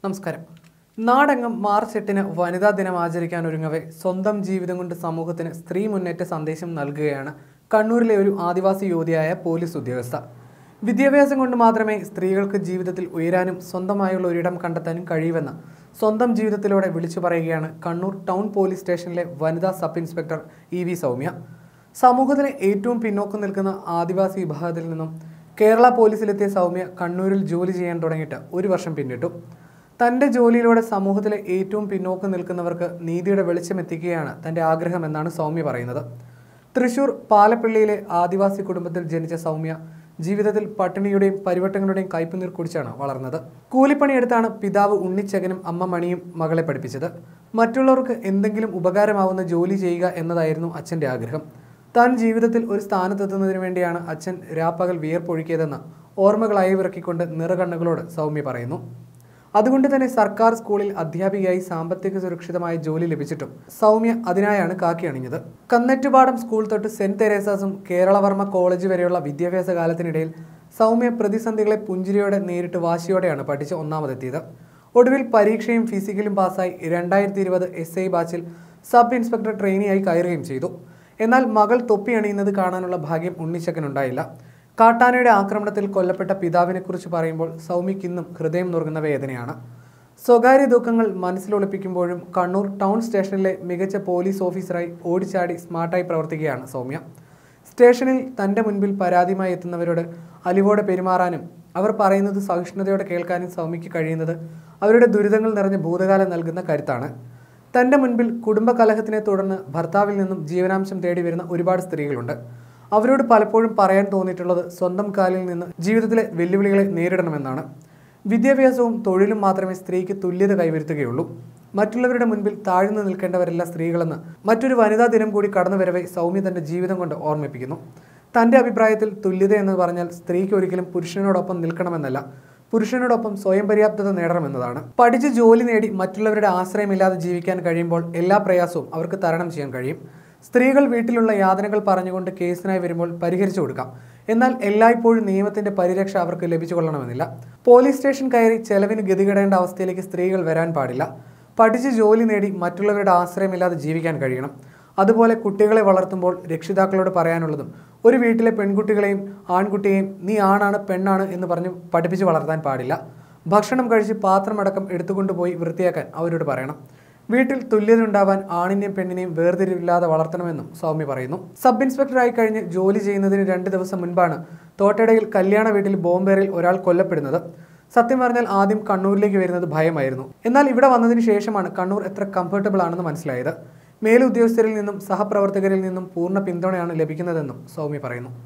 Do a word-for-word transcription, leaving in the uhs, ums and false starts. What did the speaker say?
നമസ്കാരം. നാടെങ്ങും മാർച്ച് എട്ടിന് വനിതാ ദിനം ആചരിക്കാൻ ഒരുങ്ങവേ സ്വന്തം ജീവിതം കൊണ്ട് സമൂഹത്തിന് സ്ത്രീ മുന്നേറ്റ സന്ദേശം നൽകുകയാണ് കണ്ണൂരിലെ ഒരു ആദിവാസി യുവതിയായ പോലീസ് ഉദ്യോഗസ്ഥ. വിദ്യാഭ്യാസം കൊണ്ട് മാത്രമേ സ്ത്രീകൾക്ക് ജീവിതത്തിൽ ഉയരാനും സ്വന്തമായുള്ള ഒരിടം കണ്ടെത്താനും കഴിയുമെന്ന് സ്വന്തം ജീവിതത്തിലൂടെ വിളിച്ചു പറയുകയാണ് കണ്ണൂർ ടൗൺ പോലീസ് സ്റ്റേഷനിലെ വനിതാ sub inspector E V Soumya. സമൂഹത്തിലെ ഏറ്റവും പിന്നോക്കം നിൽക്കുന്ന ആദിവാസി വിഭാഗത്തിൽ നിന്നും കേരള പോലീസിലെത്തിയ സൗമ്യ കണ്ണൂരിൽ ജോലി ചെയ്യാൻ തുടങ്ങിയിട്ട് ഒരു വർഷം പിന്നിട്ടു. തൻ്റെ ജോലിയിലൂടെ സമൂഹത്തിലെ ഏറ്റവും പിന്നോക്കം നിൽക്കുന്നവർക്ക് നീതിയുടെ വെളിച്ചമെത്തിക്കുകയാണ് തൻ്റെ ആഗ്രഹമെന്നാണ് സൗമ്യ പറയുന്നത്. തൃശൂർ പാലപ്പള്ളിയിലെ ആദിവാസി കുടുംബത്തിൽ ജനിച്ച സൗമ്യ ജീവിതത്തിൽ പട്ടിണിയുടെയും പരിവട്ടങ്ങളുടെയും കയ്പുനീർ കുടിച്ചാണ് വളർന്നത്. കൂലിപ്പണിയെടുത്താണ് പിതാവ് ഉണ്ണിച്ചകനും അമ്മ മണിയും മകളെ പഠിപ്പിച്ചത്. മറ്റുള്ളവർക്ക് എന്തെങ്കിലും ഉപകാരമാവുന്ന ജോലി ചെയ്യുക എന്നതായിരുന്നു അച്ഛൻ്റെ ആഗ്രഹം. താൻ ജീവിതത്തിൽ ഒരു സ്ഥാനത്തെത്തുന്നതിന് വേണ്ടിയാണ് അച്ഛൻ രാപ്പകൽ വിയർപ്പൊഴുക്കിയതെന്ന് ഓർമ്മകളായി വിറക്കിക്കൊണ്ട് നിറകണ്ണുകളോട് സൗമ്യ പറയുന്നു. അതുകൊണ്ട് തന്നെ സർക്കാർ സ്കൂളിൽ അധ്യാപികയായി സാമ്പത്തിക സുരക്ഷിതമായ ജോലി ലഭിച്ചിട്ടും സൗമ്യ അതിനായാണ് കാക്കി അണിഞ്ഞത്. കന്നറ്റുപാടം സ്കൂൾ തൊട്ട് സെന്റ് തെരേസാസും കേരളവർമ്മ കോളേജ് വരെയുള്ള വിദ്യാഭ്യാസ കാലത്തിനിടയിൽ സൗമ്യ പ്രതിസന്ധികളെ പുഞ്ചിരിയോടെ നേരിട്ട് വാശിയോടെയാണ് പഠിച്ച് ഒന്നാമതെത്തിയത്. ഒടുവിൽ പരീക്ഷയും ഫിസിക്കലും പാസ്സായി രണ്ടായിരത്തി ഇരുപത് എസ് ഐ ബാച്ചിൽ സബ് ഇൻസ്പെക്ടർ ട്രെയിനിയായി കയറുകയും ചെയ്തു. എന്നാൽ മകൾ തൊപ്പി അണിയുന്നത് കാണാനുള്ള ഭാഗ്യം ഉണ്ണിച്ചക്കനുണ്ടായില്ല. കാട്ടാനയുടെ ആക്രമണത്തിൽ കൊല്ലപ്പെട്ട പിതാവിനെക്കുറിച്ച് പറയുമ്പോൾ സൗമ്യയ്ക്ക് ഇന്നും ഹൃദയം നുറുങ്ങുന്ന വേദനയാണ്. സ്വകാര്യ ദുഃഖങ്ങൾ മനസ്സിലൊളിപ്പിക്കുമ്പോഴും കണ്ണൂർ ടൗൺ സ്റ്റേഷനിലെ മികച്ച പോലീസ് ഓഫീസറായി ഓടിച്ചാടി സ്മാർട്ടായി പ്രവർത്തിക്കുകയാണ് സൗമ്യ. സ്റ്റേഷനിൽ തൻ്റെ മുൻപിൽ പരാതിയുമായി എത്തുന്നവരോട് അലിവോടെ പെരുമാറാനും അവർ പറയുന്നത് സഹിഷ്ണുതയോടെ കേൾക്കാനും സൗമ്യയ്ക്ക് കഴിയുന്നത് അവരുടെ ദുരിതങ്ങൾ നിറഞ്ഞ ഭൂതകാലം നൽകുന്ന കരുത്താണ്. തൻ്റെ മുൻപിൽ കുടുംബകലഹത്തിനെ തുടർന്ന് ഭർത്താവിൽ നിന്നും ജീവനാംശം തേടി വരുന്ന ഒരുപാട് സ്ത്രീകളുണ്ട്. അവരോട് പലപ്പോഴും പറയാൻ തോന്നിയിട്ടുള്ളത് സ്വന്തം കാലിൽ നിന്ന് ജീവിതത്തിലെ വെല്ലുവിളികളെ നേരിടണമെന്നാണ്. വിദ്യാഭ്യാസവും തൊഴിലും മാത്രമേ സ്ത്രീക്ക് തുല്യത കൈവരുത്തുകയുള്ളൂ. മറ്റുള്ളവരുടെ മുൻപിൽ താഴ്ന്നു നിൽക്കേണ്ടവരല്ല സ്ത്രീകളെന്ന് മറ്റൊരു വനിതാ ദിനം കൂടി കടന്നു വരവേ സൗമ്യ തൻ്റെ ജീവിതം കൊണ്ട് ഓർമ്മിപ്പിക്കുന്നു. തൻ്റെ അഭിപ്രായത്തിൽ തുല്യത എന്ന് പറഞ്ഞാൽ സ്ത്രീക്ക് ഒരിക്കലും പുരുഷനോടൊപ്പം നിൽക്കണമെന്നല്ല, പുരുഷനോടൊപ്പം സ്വയം പര്യാപ്തത നേടണമെന്നതാണ്. പഠിച്ച് ജോലി നേടി മറ്റുള്ളവരുടെ ആശ്രയമില്ലാതെ ജീവിക്കാൻ കഴിയുമ്പോൾ എല്ലാ പ്രയാസവും അവർക്ക് തരണം ചെയ്യാൻ കഴിയും. സ്ത്രീകൾ വീട്ടിലുള്ള യാതനകൾ പറഞ്ഞുകൊണ്ട് കേസിനായി വരുമ്പോൾ പരിഹരിച്ചു കൊടുക്കാം. എന്നാൽ എല്ലായ്പ്പോഴും നിയമത്തിന്റെ പരിരക്ഷ അവർക്ക് ലഭിച്ചു കൊള്ളണമെന്നില്ല. പോലീസ് സ്റ്റേഷൻ കയറി ചെലവിന് ഗതികെടേണ്ട അവസ്ഥയിലേക്ക് സ്ത്രീകൾ വരാൻ പാടില്ല. പഠിച്ച് ജോലി നേടി മറ്റുള്ളവരുടെ ആശ്രയമില്ലാതെ ജീവിക്കാൻ കഴിയണം. അതുപോലെ കുട്ടികളെ വളർത്തുമ്പോൾ രക്ഷിതാക്കളോട് പറയാനുള്ളതും ഒരു വീട്ടിലെ പെൺകുട്ടികളെയും ആൺകുട്ടിയെയും നീ ആണാണ് പെണ്ണാണ് എന്ന് പറഞ്ഞ് പഠിപ്പിച്ച് വളർത്താൻ പാടില്ല. ഭക്ഷണം കഴിച്ച് പാത്രമടക്കം എടുത്തുകൊണ്ടുപോയി വൃത്തിയാക്കാൻ അവരോട് പറയണം. വീട്ടിൽ തുല്യത ഉണ്ടാവാൻ ആണിനെയും പെണ്ണിനെയും വേർതിരിവില്ലാതെ വളർത്തണമെന്നും സൗമ്യ പറയുന്നു. സബ് ഇൻസ്പെക്ടറായി കഴിഞ്ഞ് ജോലി ചെയ്യുന്നതിന് രണ്ട് ദിവസം മുൻപാണ് തോട്ടടയിൽ കല്യാണ വീട്ടിൽ ബോംബേറിൽ ഒരാൾ കൊല്ലപ്പെടുന്നത്. സത്യം പറഞ്ഞാൽ ആദ്യം കണ്ണൂരിലേക്ക് വരുന്നത് ഭയമായിരുന്നു. എന്നാൽ ഇവിടെ വന്നതിന് ശേഷമാണ് കണ്ണൂർ എത്ര കംഫർട്ടബിൾ ആണെന്ന് മനസ്സിലായത്. മേലുദ്യോഗസ്ഥരിൽ നിന്നും സഹപ്രവർത്തകരിൽ നിന്നും പൂർണ്ണ പിന്തുണയാണ് ലഭിക്കുന്നതെന്നും സൗമ്യ പറയുന്നു.